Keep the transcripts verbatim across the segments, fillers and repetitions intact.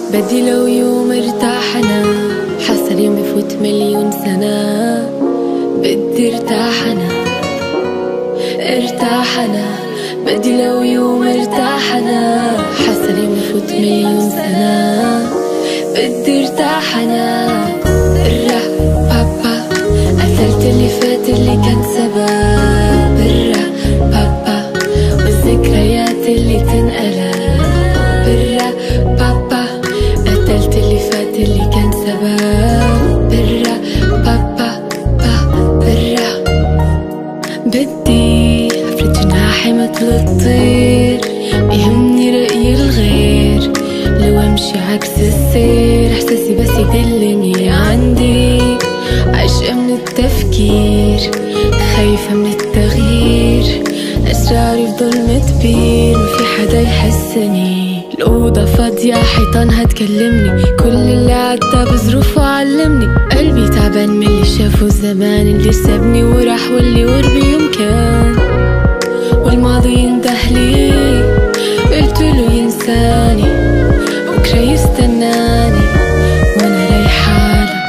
بدي لو يوم ارتاح انا، حاسه اليوم بفوت مليون سنة. بدي ارتاح انا، ارتاح انا. بدي لو يوم ارتاح انا، حاسه اليوم بفوت مليون سنة. بدي ارتاح انا، الرا بابا قتلت اللي فات اللي كان سبب. الرا بابا والذكريات اللي تنقلب. الرا بابا قتلت اللي فات اللي كان سبب. الرا بابا با الرا. بدي افرد جناحي مثل الطير، بيهمني رأي الغير. لو امشي عكس السير احساسي بس يدلني عندي. عشقة من التفكير، خايفة من التغيير. اسراري بظلمة كبير، ما في حدا يحسني. الأوضة فاضية حيطانها تكلمني، كل اللي عدى بظروفه علمني. قلبي تعبان من اللي شافه زمان، اللي سابني وراح واللي قربي يمكن. والماضي يندهلي قلتله ينساني، بكرة يستناني وانا رايحاله.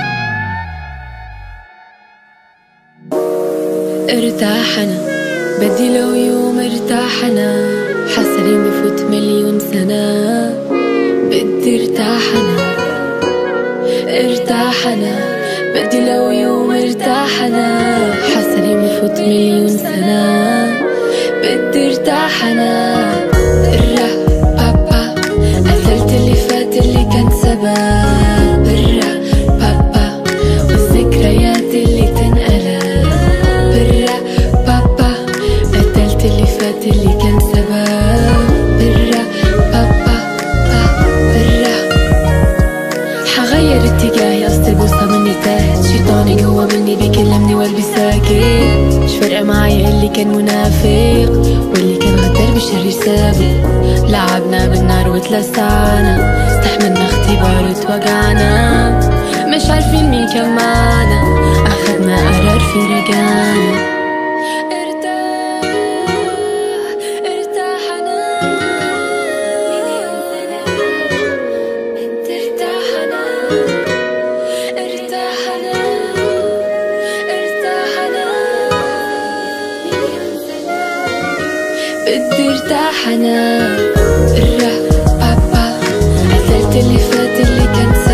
ارتاح انا، بدي لو يوم ارتاح انا، حاسه اليوم بفوت مليون سنة. بدي ارتاح انا، ارتاح انا. بدي لو يوم ارتاح انا، حاسه اليوم بفوت مليون سنة. بدي ارتاح انا، الرا بابا قتلت اللي فات اللي كان سبب. الرا بابا والذكريات اللي تنقلب. الرا بابا قتلت اللي فات اللي كان سبب. الرا بابا با الرا. حغير اتجاهي، قصدي بوصة مني تاهت. شيطاني جوا مني بيكلمني وقلبي ساكت. مش فارقة معايا اللي كان منافق واللي كان غدار بشر سابق. لعبنا بالنار وتلسعنا، استحملنا اختبار وتوجعنا. مش عارفين مين كان معانا، اخدنا قرار في رجعنا. بدي ارتاح انا، الرا بابا قتلت اللي فات اللي كان